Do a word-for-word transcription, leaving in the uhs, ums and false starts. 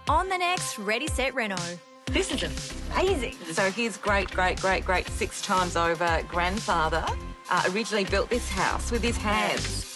on the next Ready, Set, Reno. This is amazing. So his great, great, great, great six times over grandfather uh, originally built this house with his hands.